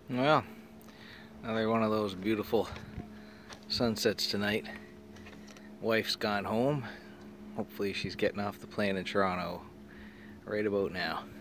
Well, another one of those beautiful sunsets tonight. Wife's gone home. Hopefully she's getting off the plane in Toronto right about now.